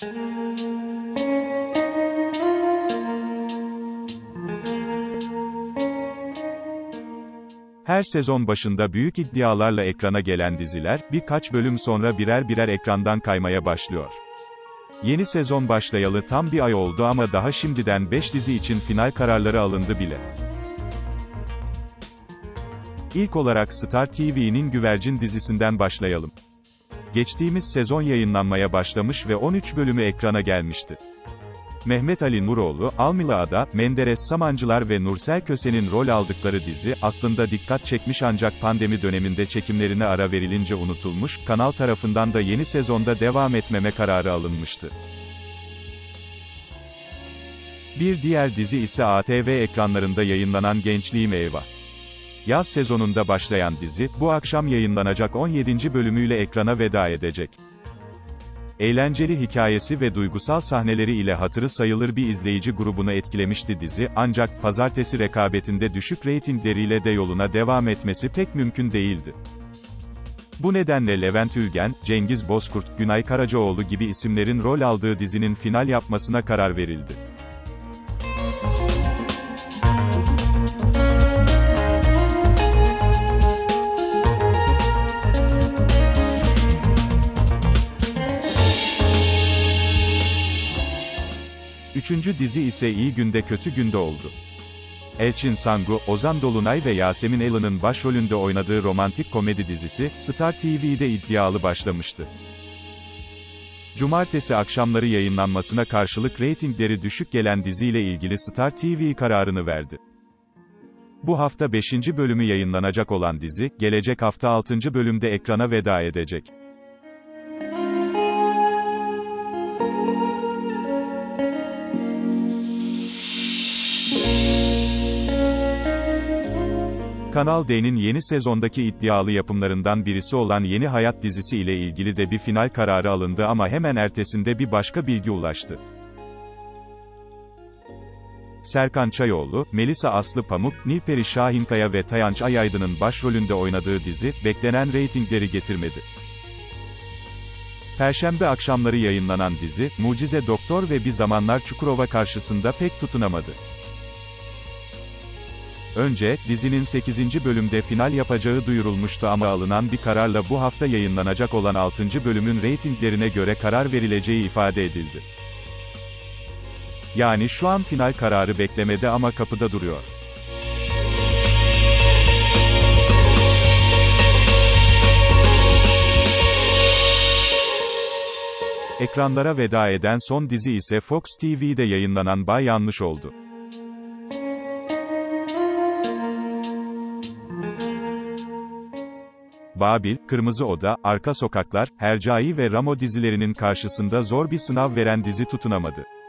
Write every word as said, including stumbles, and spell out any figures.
Her sezon başında büyük iddialarla ekrana gelen diziler, birkaç bölüm sonra birer birer ekrandan kaymaya başlıyor. Yeni sezon başlayalı tam bir ay oldu ama daha şimdiden beş dizi için final kararları alındı bile. İlk olarak Star T V'nin Güvercin dizisinden başlayalım. Geçtiğimiz sezon yayınlanmaya başlamış ve on üç bölümü ekrana gelmişti. Mehmet Ali Nuroğlu, Almila Ada, Menderes Samancılar ve Nursel Köse'nin rol aldıkları dizi, aslında dikkat çekmiş ancak pandemi döneminde çekimlerine ara verilince unutulmuş, kanal tarafından da yeni sezonda devam etmeme kararı alınmıştı. Bir diğer dizi ise A T V ekranlarında yayınlanan Gençliğim Eyvah. Yaz sezonunda başlayan dizi, bu akşam yayınlanacak on yedinci bölümüyle ekrana veda edecek. Eğlenceli hikayesi ve duygusal sahneleri ile hatırı sayılır bir izleyici grubunu etkilemişti dizi, ancak pazartesi rekabetinde düşük reytingleriyle de yoluna devam etmesi pek mümkün değildi. Bu nedenle Levent Ülgen, Cengiz Bozkurt, Günay Karacaoğlu gibi isimlerin rol aldığı dizinin final yapmasına karar verildi. Üçüncü dizi ise İyi Günde Kötü Günde oldu. Elçin Sangu, Ozan Dolunay ve Yasemin Ela'nın başrolünde oynadığı romantik komedi dizisi, Star T V'de iddialı başlamıştı. Cumartesi akşamları yayınlanmasına karşılık reytingleri düşük gelen diziyle ilgili Star T V kararını verdi. Bu hafta beşinci bölümü yayınlanacak olan dizi, gelecek hafta altıncı bölümde ekrana veda edecek. Kanal D'nin yeni sezondaki iddialı yapımlarından birisi olan Yeni Hayat dizisi ile ilgili de bir final kararı alındı ama hemen ertesinde bir başka bilgi ulaştı. Serkan Çayoğlu, Melisa Aslı Pamuk, Nilperi Şahinkaya ve Tayanç Ayaydın'ın başrolünde oynadığı dizi, beklenen reytingleri getirmedi. Perşembe akşamları yayınlanan dizi, Mucize Doktor ve Bir Zamanlar Çukurova karşısında pek tutunamadı. Önce, dizinin sekizinci bölümde final yapacağı duyurulmuştu ama alınan bir kararla bu hafta yayınlanacak olan altıncı bölümün reytinglerine göre karar verileceği ifade edildi. Yani şu an final kararı beklemede ama kapıda duruyor. Ekranlara veda eden son dizi ise Fox T V'de yayınlanan Bay Yanlış oldu. Babil, Kırmızı Oda, Arka Sokaklar, Hercai ve Ramo dizilerinin karşısında zor bir sınav veren dizi tutunamadı.